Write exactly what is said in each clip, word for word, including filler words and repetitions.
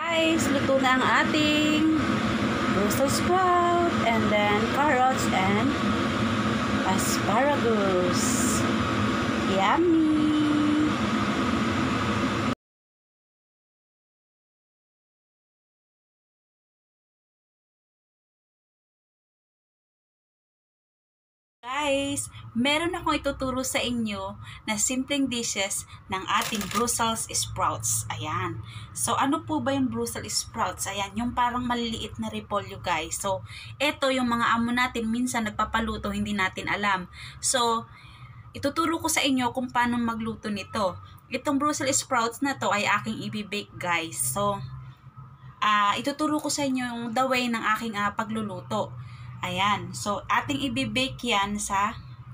Guys, luto na ang ating Brussels sprout and then carrots and asparagus. Yummy! Guys, meron akong ituturo sa inyo na simpleng dishes ng ating Brussels sprouts. Ayan. So, ano po ba yung Brussels sprouts? Ayan, yung parang maliliit na repolyo, guys. So, eto yung mga amo natin minsan nagpapaluto, hindi natin alam. So, ituturo ko sa inyo kung paano magluto nito. Itong Brussels sprouts na to ay aking i-bake, guys. So, uh, ituturo ko sa inyo yung the way ng aking uh, pagluluto. Ayan. So, ating i-bake yan sa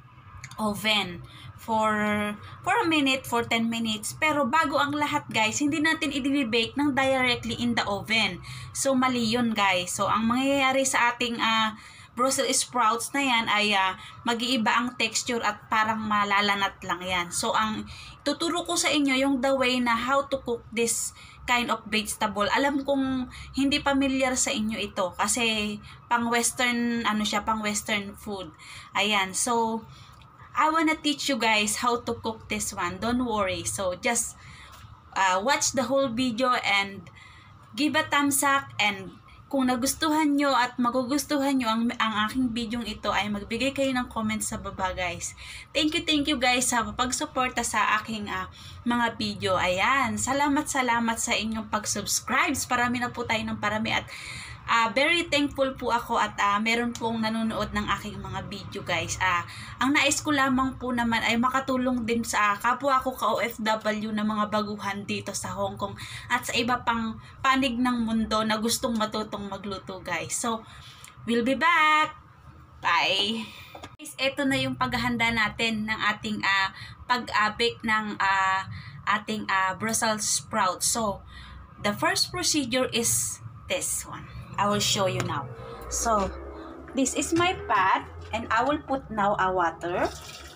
oven for for a minute, for ten minutes. Pero bago ang lahat, guys, hindi natin i-bake ng directly in the oven. So, mali yun, guys. So, ang mangyayari sa ating uh, Brussels sprouts na yan ay uh, mag-iiba ang texture at parang malalanat lang yan. So, ang tuturo ko sa inyo yung the way na how to cook this kind of vegetable. Alam kong hindi familiar sa inyo ito kasi pang western, ano siya, pang western food. Ayan, so I wanna teach you guys how to cook this one. Don't worry. So just uh, watch the whole video and give a thumbs up, and kung nagustuhan nyo at magugustuhan nyo ang, ang aking video ito ay magbigay kayo ng comment sa baba, guys. Thank you, thank you guys sa pagsuporta sa aking uh, mga video. Ayan, salamat, salamat sa inyong pag-subscribe. Parami na po tayo ng parami at uh, very thankful po ako at uh, meron pong nanonood ng aking mga video, guys. Uh, ang nais ko lamang po naman ay makatulong din sa uh, kapwa ko ka-O F W na mga baguhan dito sa Hong Kong at sa iba pang panig ng mundo na gustong matutong magluto, guys. So, we'll be back! Bye! Guys, ito na yung paghahanda natin ng ating uh, pag-bake ng uh, ating uh, Brussels sprouts. So, the first procedure is this one. I will show you now. So, this is my pot and I will put now a water.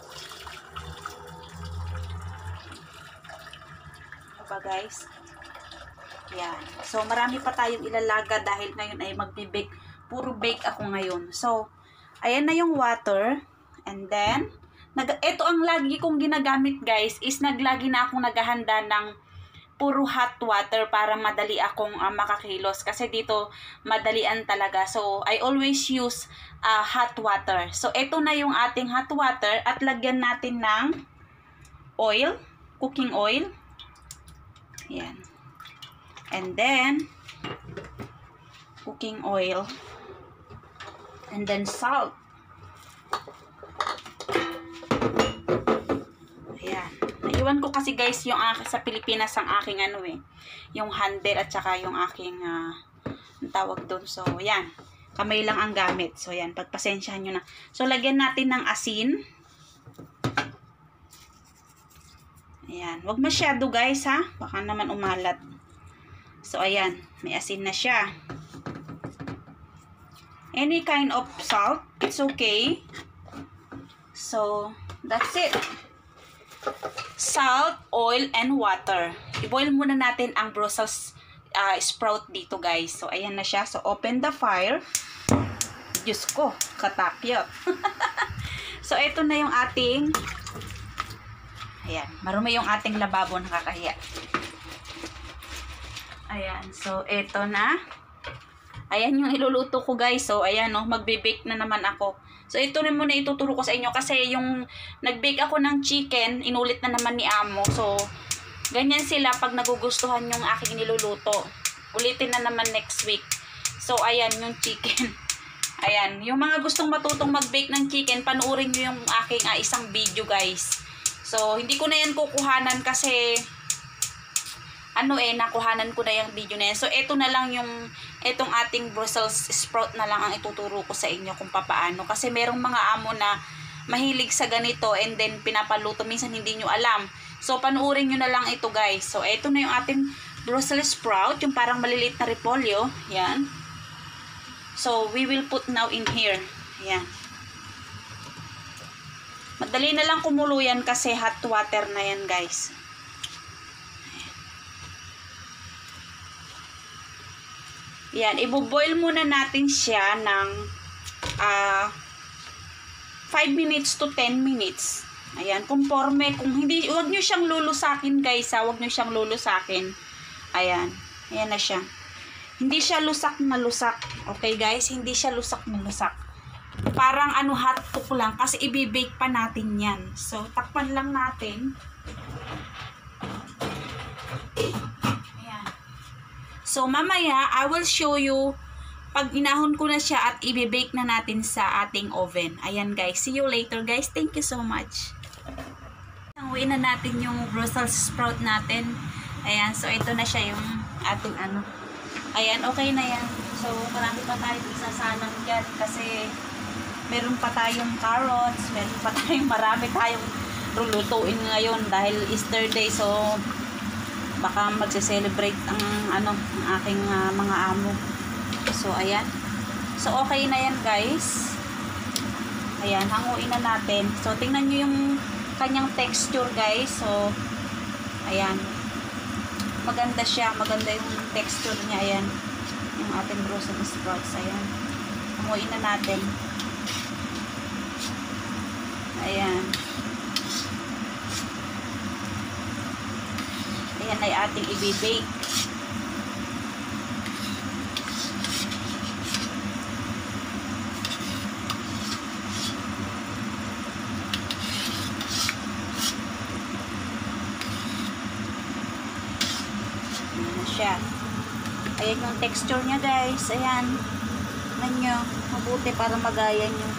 Diba, guys? Yan. So, marami pa tayong ilalaga dahil ngayon ay magbe-bake. Puro bake ako ngayon. So, ayan na yung water. And then, nag ito ang lagi kong ginagamit, guys, is naglagi na akong naghahanda ng puro hot water para madali akong uh, makakilos. Kasi dito, madalian talaga. So, I always use uh, hot water. So, ito na yung ating hot water at lagyan natin ng oil, cooking oil. Yan. And then, cooking oil. And then, salt. Ayan. Naiwan ko kasi, guys, yung aking sa Pilipinas ang aking ano eh. Yung handle at saka yung aking uh, ang tawag doon. So, yan. Kamay lang ang gamit. So, yan. Pagpasensyahan nyo na. So, lagyan natin ng asin. Ayan. Huwag masyado, guys, ha. Baka naman umalat. So, ayan. May asin na siya. Any kind of salt. It's okay. So, that's it. Salt, oil, and water. I-boil muna natin ang Brussels uh, sprout dito, guys. So, ayan na siya. So, open the fire. Diyos ko, katakyot. So, ito na yung ating ayan. Marumi yung ating lababo, nakakahiya. Ayan. So, ito na. Ayan yung iluluto ko, guys. So, ayan, no. Magbe-bake na naman ako. So, ito rin muna ituturo ko sa inyo kasi yung nag-bake ako ng chicken, inulit na naman ni Amo. So, ganyan sila pag nagugustuhan yung aking niluluto. Ulitin na naman next week. So, ayan yung chicken. Ayan. Yung mga gustong matutong mag-bake ng chicken, panuorin nyo yung aking uh, isang video, guys. So, hindi ko na yan kukuhanan kasi ano eh, nakuhanan ko na yung video na yan. So, ito na lang yung, itong ating Brussels sprout na lang ang ituturo ko sa inyo kung papaano. Kasi merong mga amo na mahilig sa ganito and then pinapaluto. Minsan hindi nyo alam. So, panuorin nyo na lang ito, guys. So, ito na yung ating Brussels sprout, yung parang maliliit na repolyo. Yan. So, we will put now in here. Yan. Madali na lang kumulo yan kasi hot water na yan, guys. Yan, ibo-boil muna natin siya ng uh, five minutes to ten minutes. Ayan, conforme. Kung hindi, huwag nyo siyang lulusakin guys ha. Huwag nyo siyang lulusakin. Ayan, ayan na siya. Hindi siya lusak na lusak. Okay guys, hindi siya lusak na lusak. Parang ano, hot cook lang kasi i-bake pa natin yan. So, takpan lang natin. Ayan. So, mamaya, I will show you pag inahon ko na siya at i-bake na natin sa ating oven. Ayan guys, see you later guys. Thank you so much. Hanguin na natin yung Brussels sprout natin. Ayan, so ito na siya yung ating ano. Ayan, okay na yan. So, marami pa tayong isasanang dyan kasi meron pa tayong carrots, meron pa tayong marami tayong lulutuin ngayon dahil Easter day. So, baka magse-celebrate ang ano, ang aking uh, mga amo. So, ayan. So, okay na yan guys. Ayan, hanguin na natin. So, tingnan nyo yung kanyang texture guys. So, ayan. Maganda siya. Maganda yung texture niya. Ayan. Yung ating Brussels sprouts. Ayan. Hanguin na natin. Ayan. Ayan ay ating i-bake. Siya. Ayan yung texture niya guys. Ayan. Tignan nyo. Mabuti para magaya nyo.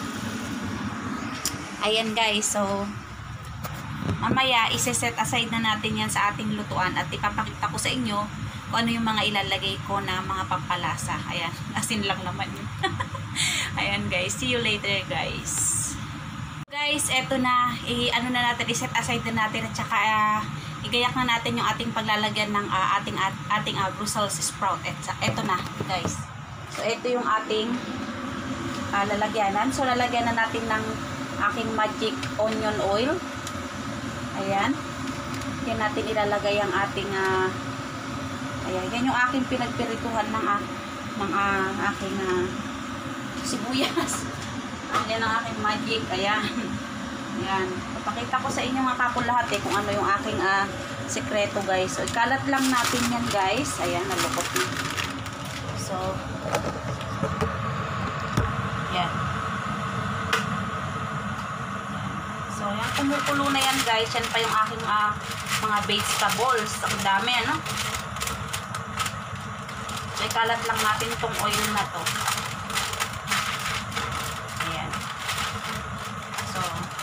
Ayan guys. So, mamaya ise-set aside na natin yan sa ating lutuan at ipapakita ko sa inyo kung ano yung mga ilalagay ko na mga pampalasa. Ayan. Asin lang naman yun. Ayan guys. See you later guys. Guys, eto na. I, ano na natin. I-set aside na natin at saka uh, igayak na natin yung ating paglalagyan ng uh, ating at, ating uh, Brussels sprout. Et, eto na, guys. So, ito yung ating uh, lalagyanan. So, lalagyan na natin ng aking magic onion oil. Ayan. Yan natin ilalagay ang ating uh, ayan. Yan yung aking pinagpirituhan ng, uh, ng uh, aking uh, sibuyas. Yan ang aking magic. Ayan. Ayan. Papakita ko sa inyo mga kapon lahat eh kung ano yung aking uh, sekreto guys. So, ikalat lang natin yan guys. Ayan, nalukot na. So, yan. So, yan. Kumukulo na yan guys. Yan pa yung aking uh, mga vegetables. Ang dami, ano? So, ikalat lang natin itong oil na to. Ayan. So,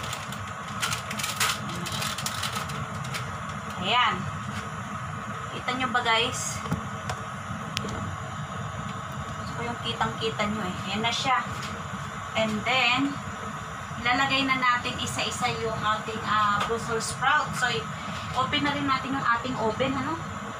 ayan. Kita nyo ba guys? So, yung kitang-kita nyo eh. Ayan na siya. And then, ilalagay na natin isa-isa yung ating uh, Brussels sprout. So, open na rin natin yung ating oven, ano?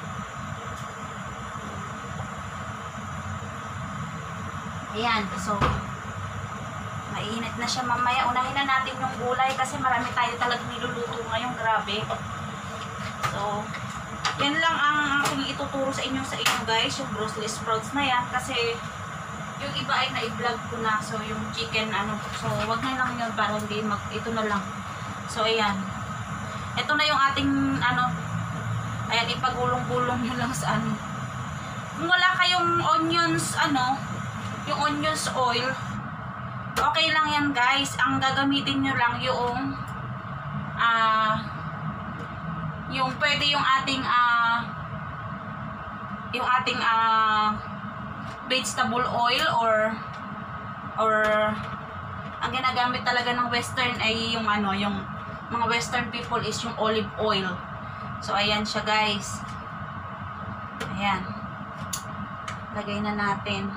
Ayan. So, mainit na siya mamaya. Unahin na natin yung gulay kasi marami tayo talagang niluluto ngayon. Grabe. So, yan lang ang aking ituturo sa inyo sa inyo guys, yung Brussels sprouts na yan kasi yung iba ay na-vlog ko na. So, yung chicken ano, so wag na lang yun para hindi mag, ito na lang. So, ayan. Ito na yung ating ano, ayan, ipagulong-gulong nyo lang sa ano. Kung wala kayong onions, ano, yung onions oil, okay lang yan guys. Ang gagamitin nyo lang yung ah, uh, yung pwede yung ating uh, yung ating uh, vegetable oil or or ang ginagamit talaga ng western ay yung ano, yung mga western people is yung olive oil. So ayan siya guys. Ayan. Lagay na natin.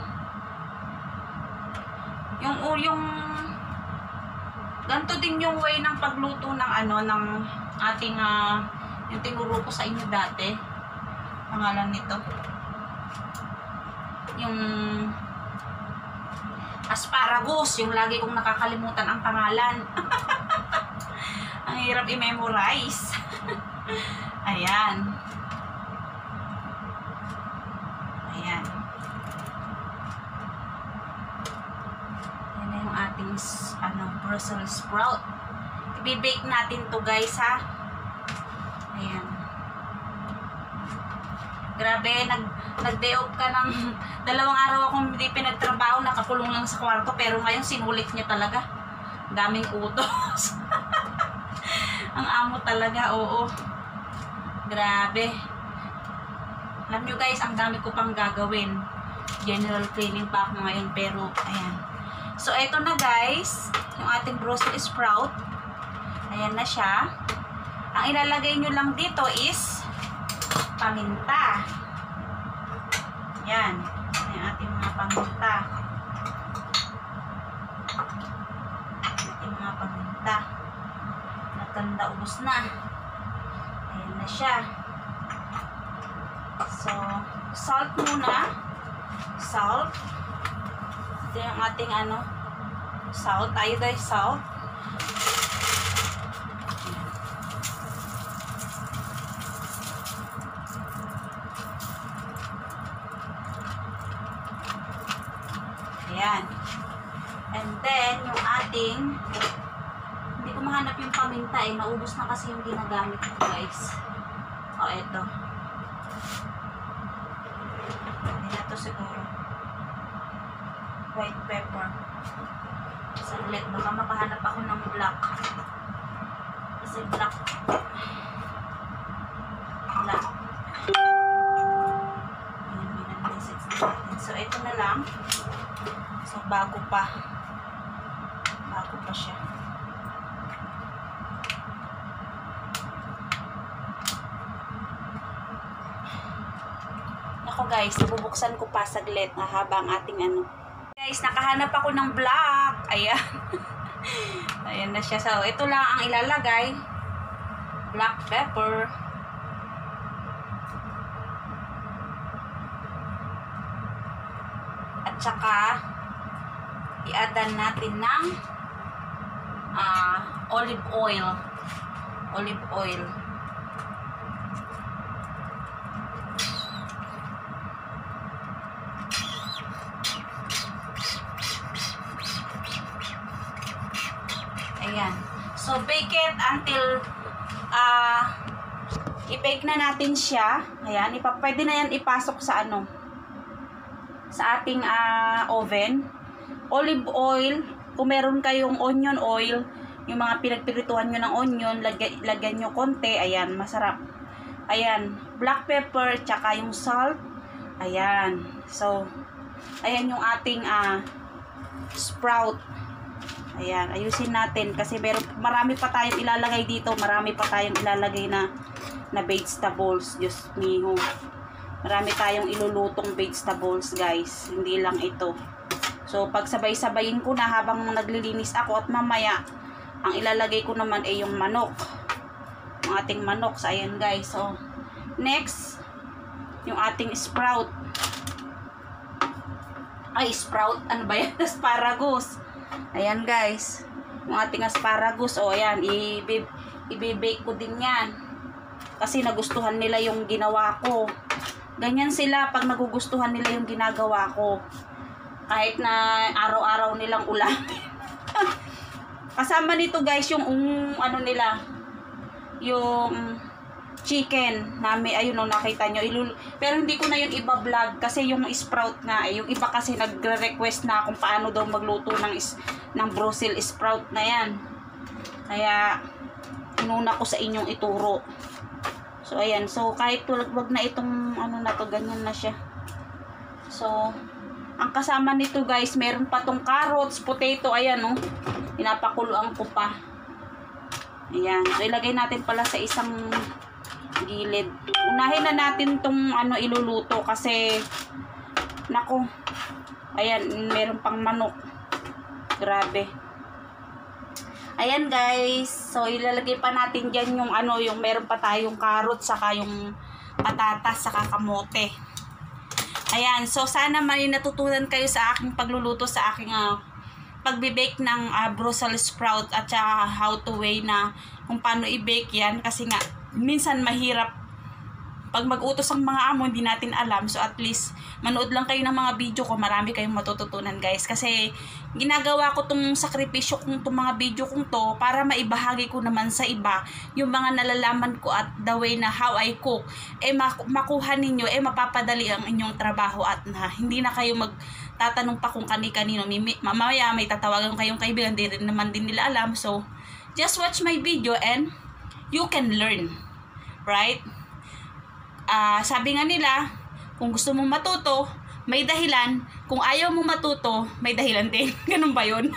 Yung yung ganito din yung way ng pagluto ng ano ng ating uh, yung tinuro ko sa inyo dati. Pangalan nito. Yung asparagus. Yung lagi kong nakakalimutan ang pangalan. Ang hirap i-memorize. Ayan. Ayan. ano, Brussels sprout. I-bake natin to guys ha. Ayan. Grabe, nag nag-day off ka ng dalawang araw akong hindi pinagtrabaho, nakakulong lang sa kwarto, pero ngayon sinulit niya talaga. Daming utos. Ang amo talaga, oo. Grabe. Alam nyo guys, ang dami ko pang gagawin. General cleaning pa ako ngayon, pero ayan. So, eto na guys, yung ating Brussels sprout. Ayan na siya. Ang ilalagay nyo lang dito is paminta. Ayan. Ayan ating mga paminta. Ating mga paminta. Nagkanda, ubos na. Ayan na siya. So, salt muna. Salt. Ito yung ating ano, salt. Tayo guys, salt. Ayan. And then, yung ating, hindi ko mahanap yung paminta eh. Naubos na kasi yung ginagamit ko guys. O, eto. Hindi na to siguro. White pepper. Saglit, baka makahanap ako ng black. Kasi black. Black. So, ito na lang. So, bago pa. Bago pa siya. Ako guys, nabubuksan ko pa saglit na habang ating ano. Guys, nakahanap ako ng black. Ayan. Ayan na siya. So, ito lang ang ilalagay. Black pepper. At saka, i-add natin ng uh, olive oil. Olive oil. Ayan. So, bake it until uh, i-bake na natin siya. Ayan. Ipa, pwede na yan ipasok sa ano, sa ating uh, oven. Olive oil. Kung meron kayong onion oil, yung mga pinagpirituhan nyo ng onion, lagyan, lagyan nyo konti. Ayan. Masarap. Ayan. Black pepper, tsaka yung salt. Ayan. So, ayan yung ating uh, sprout. Ayan, ayusin natin kasi meron, marami pa tayong ilalagay dito, marami pa tayong ilalagay na na vegetables. Diyos miho. Marami tayong ilulutong vegetables, guys. Hindi lang ito. So, pag sabay-sabayin ko na habang naglilinis ako at mamaya, ang ilalagay ko naman ay yung manok. Yung ating manok. So, ayan, guys. So, next, yung ating sprout. Ay, sprout. Ano ba yan? Asparagus. Ayan guys, yung ating asparagus, o ayan, i-bake ko din yan. Kasi nagustuhan nila yung ginawa ko. Ganyan sila pag nagugustuhan nila yung ginagawa ko. Kahit na araw-araw nilang ulam. Kasama nito guys, yung um, ano nila, yung chicken namin, ayun o nakita nyo. Ilul Pero hindi ko na yun iba-vlog kasi yung sprout nga, eh, yung iba kasi nagre-request na kung paano daw magluto ng, is ng Brussels sprout na yan. Kaya, inuna ko sa inyong ituro. So, ayan. So, kahit wag na itong ano na to, ganyan na siya. So, ang kasama nito guys, meron pa tong carrots, potato, ayan o. Pinapakuluan ko pa. Ayan. So, ilagay natin pala sa isang gilid. Unahin na natin tong ano iluluto kasi nako, ayan, meron pang manok. Grabe. Ayan guys, so ilalagay pa natin dyan yung ano, yung meron pa tayong carrot, saka yung patatas, saka kamote. Ayan, so sana may natutunan kayo sa aking pagluluto, sa aking uh, pagbe-bake ng uh, Brussels sprout, at saka how to way na kung paano i-bake yan, kasi nga minsan mahirap pag mag-utos ang mga amo, hindi natin alam. So at least, manood lang kayo ng mga video ko, marami kayong matututunan guys. Kasi ginagawa ko tong sakripisyo kong tong mga video kong to para maibahagi ko naman sa iba yung mga nalalaman ko at the way na how I cook. Eh makuha ninyo, eh mapapadali ang inyong trabaho at na hindi na kayo magtatanong pa kung kani-kanino. Mamaya may tatawagan kayong kaibigan, di rin naman din nila alam. So, just watch my video and you can learn. Right? Uh, sabi nga nila, kung gusto mong matuto, may dahilan. Kung ayaw mong matuto, may dahilan din. Ganun ba yun?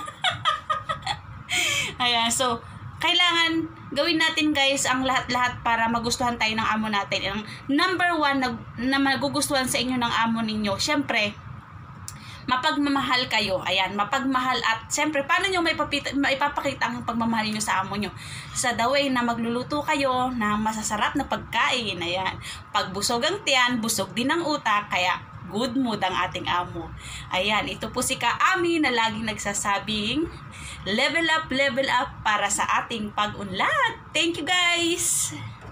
Ayan, so, kailangan gawin natin guys ang lahat-lahat para magustuhan tayo ng amo natin. Ang number one na, na magugustuhan sa inyo ng amo ninyo, syempre, mapagmamahal kayo. Ayan, mapagmahal at siyempre, paano nyo maipapakita ang pagmamahal nyo sa amo nyo? Sa the way na magluluto kayo ng masasarap na pagkain. Ayan, pag busog ang tiyan, busog din ang utak, kaya good mood ang ating amo. Ayan, ito po si Ka-Ami na laging nagsasabing, level up, level up para sa ating pag-unlad. Thank you guys!